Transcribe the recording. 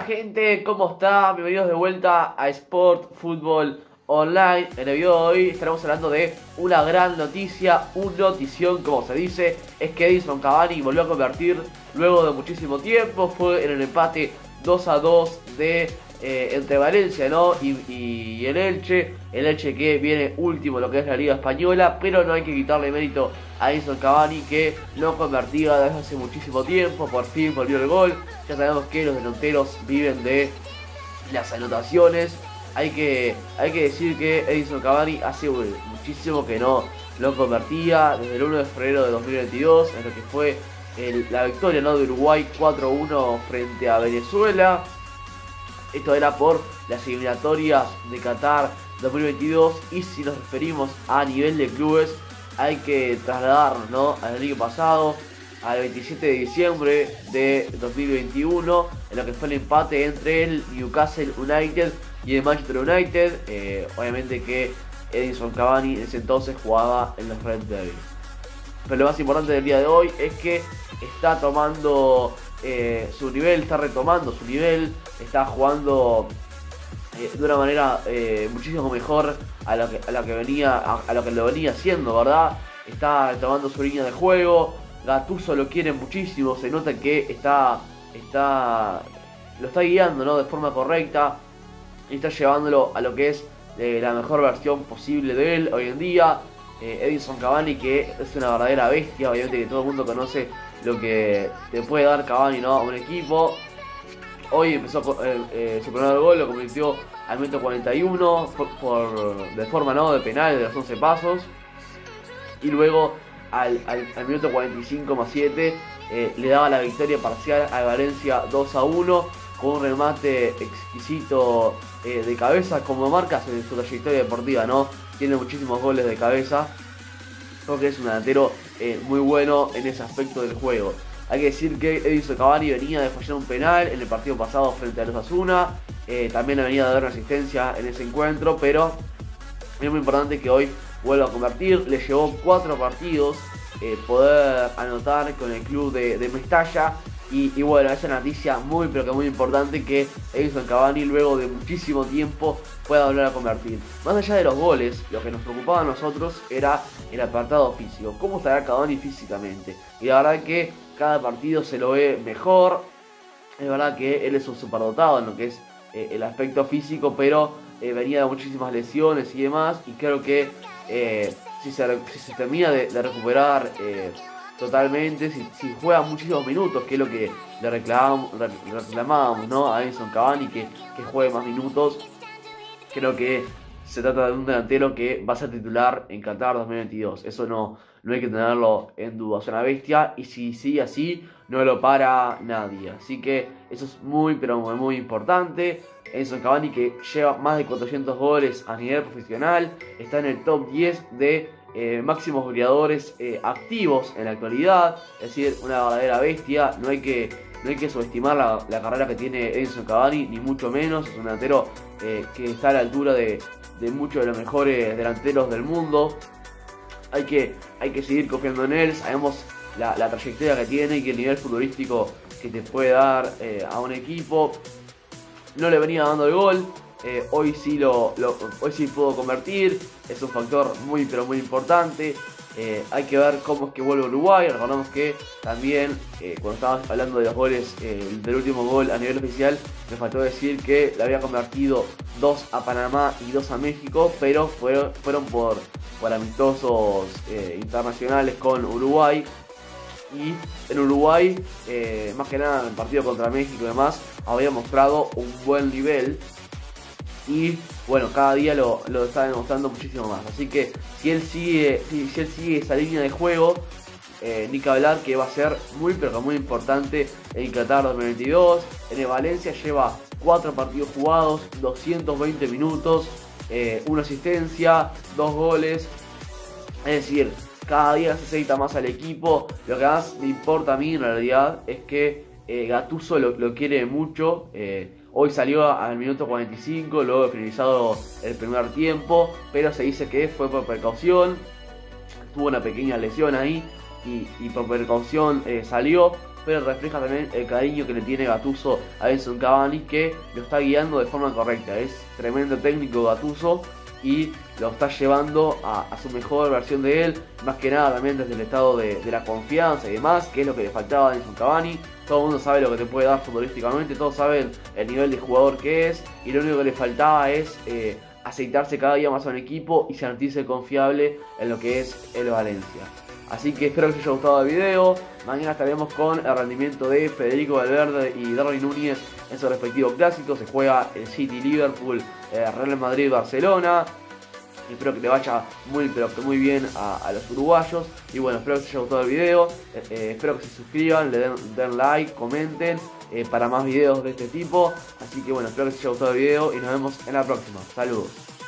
gente, ¿cómo está? Bienvenidos de vuelta a Sport Fútbol Online. En el video de hoy estaremos hablando de una gran noticia, un notición como se dice. Es que Edinson Cavani volvió a convertir luego de muchísimo tiempo. Fue en el empate 2-2 de entre Valencia, ¿no? y el Elche. El Elche que viene último en lo que es la Liga Española, pero no hay que quitarle mérito a Edinson Cavani, que no convertía desde hace muchísimo tiempo. Por fin volvió el gol. Ya sabemos que los delanteros viven de las anotaciones. Hay que decir que Edinson Cavani hace muchísimo que no lo convertía, desde el 1 de febrero de 2022, en lo que fue la victoria, ¿no?, de Uruguay 4-1 frente a Venezuela. Esto era por las eliminatorias de Qatar 2022. Y si nos referimos a nivel de clubes, hay que trasladarnos, ¿no?, al año pasado, al 27 de diciembre de 2021, en lo que fue el empate entre el Newcastle United y el Manchester United. Obviamente que Edinson Cavani en ese entonces jugaba en los Red Devils. Pero lo más importante del día de hoy es que está tomando su nivel, está retomando su nivel, está jugando de una manera muchísimo mejor a lo que lo venía haciendo, ¿verdad? Está retomando su línea de juego. Gattuso lo quiere muchísimo, se nota que lo está guiando, ¿no?, de forma correcta, y está llevándolo a lo que es la mejor versión posible de él hoy en día. Edinson Cavani, que es una verdadera bestia, obviamente que todo el mundo conoce lo que te puede dar Cavani, ¿no?, a un equipo. Hoy empezó su primer gol, lo convirtió al minuto 41 de forma, ¿no?, de penal de los 11 pasos. Y luego al minuto 45 más 7 le daba la victoria parcial a Valencia 2-1 con un remate exquisito de cabeza, como marcas en su trayectoria deportiva, ¿no? Tiene muchísimos goles de cabeza, porque es un delantero muy bueno en ese aspecto del juego. Hay que decir que Edinson Cavani venía de fallar un penal en el partido pasado frente a los Osasuna. También venía de dar una asistencia en ese encuentro, pero es muy importante que hoy vuelva a convertir. Le llevó 4 partidos poder anotar con el club de Mestalla. Y bueno, esa noticia muy pero que muy importante, que Edinson Cavani luego de muchísimo tiempo pueda volver a convertir. Más allá de los goles, lo que nos preocupaba a nosotros era el apartado físico. ¿Cómo estará Cavani físicamente? Y la verdad que cada partido se lo ve mejor. Es verdad que él es un superdotado en lo que es el aspecto físico, pero venía de muchísimas lesiones y demás. Y creo que si se termina de recuperar totalmente, si juega muchísimos minutos, que es lo que le reclamábamos, ¿no?, a Edinson Cavani, que juegue más minutos. Creo que se trata de un delantero que va a ser titular en Qatar 2022. Eso no hay que tenerlo en duda. Es una bestia, y si sigue así, no lo para nadie. Así que eso es muy pero muy importante. Edinson Cavani, que lleva más de 400 goles a nivel profesional, está en el top 10 de máximos goleadores activos en la actualidad. Es decir, una verdadera bestia. No hay que subestimar la carrera que tiene Edinson Cavani, ni mucho menos. Es un delantero que está a la altura de muchos de los mejores delanteros del mundo. Hay que seguir confiando en él. Sabemos la trayectoria que tiene y que el nivel futbolístico que te puede dar a un equipo. No le venía dando el gol. Hoy sí hoy sí pudo convertir. Es un factor muy pero muy importante. Hay que ver cómo es que vuelve Uruguay. Recordamos que también cuando estábamos hablando de los goles del último gol a nivel oficial, me faltó decir que le había convertido 2 a Panamá y 2 a México, pero fueron por amistosos internacionales con Uruguay. Y en Uruguay, más que nada en el partido contra México y demás, había mostrado un buen nivel. Y bueno, cada día lo está demostrando muchísimo más. Así que si él sigue esa línea de juego, ni que hablar que va a ser muy pero que muy importante en Qatar 2022. En el Valencia lleva 4 partidos jugados, 220 minutos, 1 asistencia, 2 goles. Es decir, cada día se aceita más al equipo. Lo que más me importa a mí en realidad es que Gattuso lo quiere mucho. Hoy salió al minuto 45, luego de finalizado el primer tiempo, pero se dice que fue por precaución. Tuvo una pequeña lesión ahí y por precaución salió. pero refleja también el cariño que le tiene Gattuso a Edinson Cavani, que lo está guiando de forma correcta. Es tremendo técnico Gattuso y lo está llevando a su mejor versión de él, más que nada también desde el estado de la confianza y demás, que es lo que le faltaba a Edinson Cavani. Todo el mundo sabe lo que te puede dar futbolísticamente, todos saben el nivel de jugador que es, y lo único que le faltaba es aceitarse cada día más a un equipo y sentirse confiable en lo que es el Valencia. Así que espero que os haya gustado el video. Mañana estaremos con el rendimiento de Federico Valverde y Darwin Núñez en su respectivo clásico. Se juega el City Liverpool, Real Madrid Barcelona. Espero que le vaya pero que muy bien a los uruguayos. Y bueno, espero que os haya gustado el video. Espero que se suscriban, le den like, comenten para más videos de este tipo. Así que bueno, espero que os haya gustado el video y nos vemos en la próxima. Saludos.